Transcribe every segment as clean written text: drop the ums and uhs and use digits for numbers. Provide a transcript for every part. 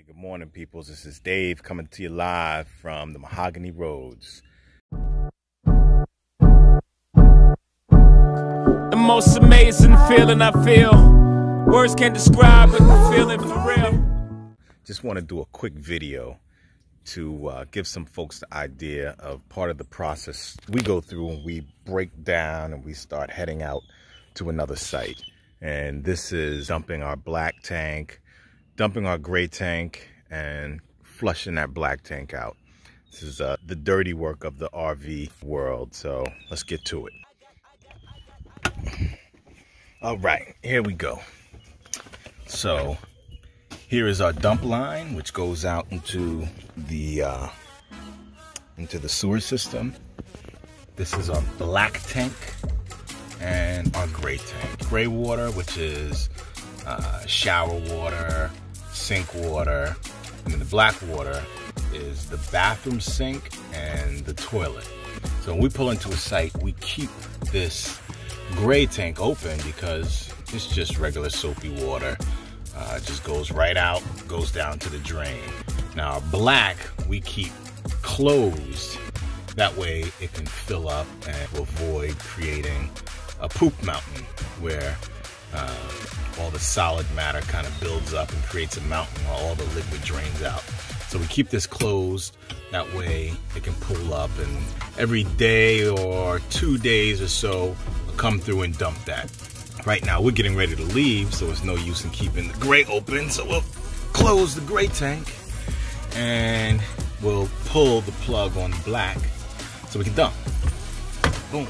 Hey, good morning, peoples. This is Dave coming to you live from the Mahogany Roads. The most amazing feeling I feel. Words can't describe it, the feeling for real. Just want to do a quick video to give some folks the idea of part of the process we go through when we break down and we start heading out to another site. And this is dumping our black tank, dumping our gray tank, and flushing that black tank out. This is the dirty work of the RV world, so let's get to it. All right, here we go. So here is our dump line, which goes out into the sewer system. This is our black tank and our gray tank. Gray water, which is shower water, sink water, and then the black water is the bathroom sink and the toilet. So when we pull into a site, we keep this gray tank open because it's just regular soapy water. It just goes right out, goes down to the drain. Now our black, we keep closed. That way it can fill up and avoid creating a poop mountain where all the solid matter kind of builds up and creates a mountain while all the liquid drains out. So we keep this closed. That way it can pull up, and every day or 2 days or so, we'll come through and dump that. Right now we're getting ready to leave, so it's no use in keeping the gray open. So we'll close the gray tank and we'll pull the plug on the black so we can dump. Boom.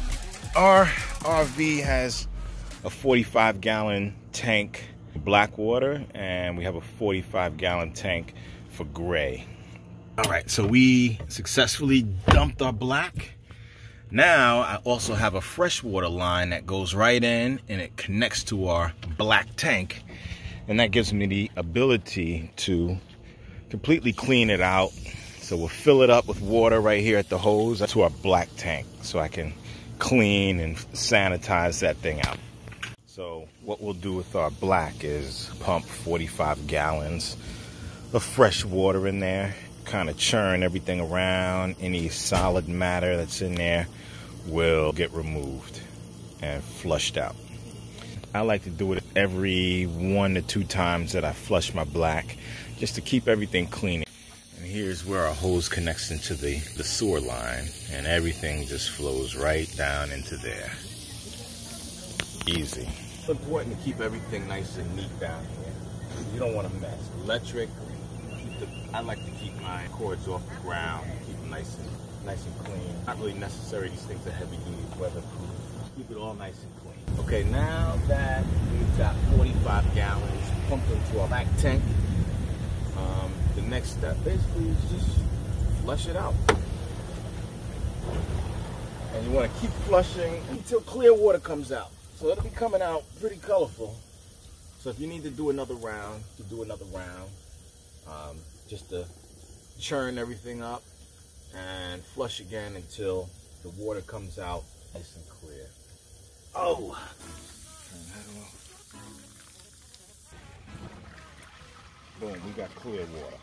Our RV has a 45-gallon tank black water, and we have a 45-gallon tank for gray. All right, so we successfully dumped our black. Now I also have a freshwater line that goes right in and it connects to our black tank, and that gives me the ability to completely clean it out. So we'll fill it up with water right here at the hose to our black tank so I can clean and sanitize that thing out. So what we'll do with our black is pump 45 gallons of fresh water in there, kind of churn everything around. Any solid matter that's in there will get removed and flushed out. I like to do it every 1 to 2 times that I flush my black, just to keep everything clean. And here's where our hose connects into the sewer line, and everything just flows right down into there. Easy. It's important to keep everything nice and neat down here. You don't want to mess. Electric, I like to keep my cords off the ground, keep them nice and clean. Not really necessary, these things are heavy duty, weatherproof. Keep it all nice and clean. Okay, now that we've got 45 gallons pumped into our black tank, the next step basically is just flush it out. And you want to keep flushing until clear water comes out. So it'll be coming out pretty colorful. So if you need to do another round, you do another round. Just to churn everything up and flush again until the water comes out nice and clear. Oh! Turn that off. Boom, we got clear water.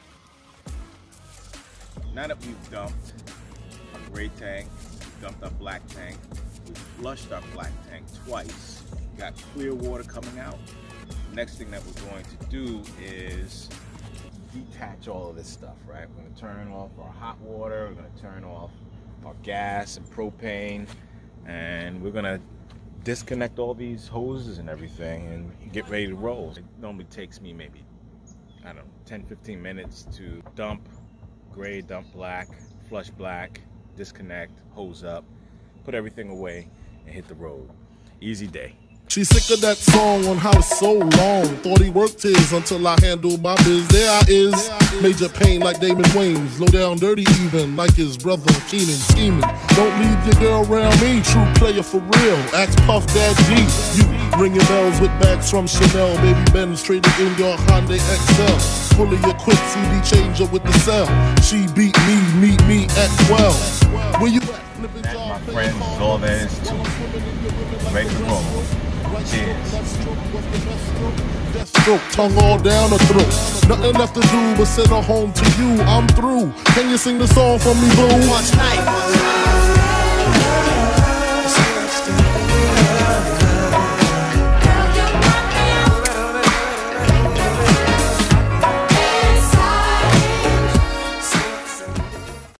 Now that we've dumped our gray tank, we've dumped our black tank, we've flushed our black tank twice, got clear water coming out. Next thing that we're going to do is detach all of this stuff, right? We're going to turn off our hot water, we're going to turn off our gas and propane, and we're going to disconnect all these hoses and everything and get ready to roll. It normally takes me maybe, I don't know, 10-15 minutes to dump gray, dump black, flush black, disconnect, hose up, put everything away, and hit the road. Easy day. She's sick of that song on how it's so long. Thought he worked his until I handled my biz. There I is, major pain like Damon Wayans. Low down dirty even, like his brother Keenan scheming. Don't leave your girl around me, true player for real. Ask Puff Dad G. You ringing bells with bags from Chanel. Baby Ben's traded in your Hyundai XL. Fully equipped CD changer with the cell. She beat me, meet me at 12. Where you at? That, my friends, is all there is to it. Ready to roll. Stroke, tongue all down the throat. Nothing left to do but send her home to you. I'm through. Can you sing the song for me, boo? One night.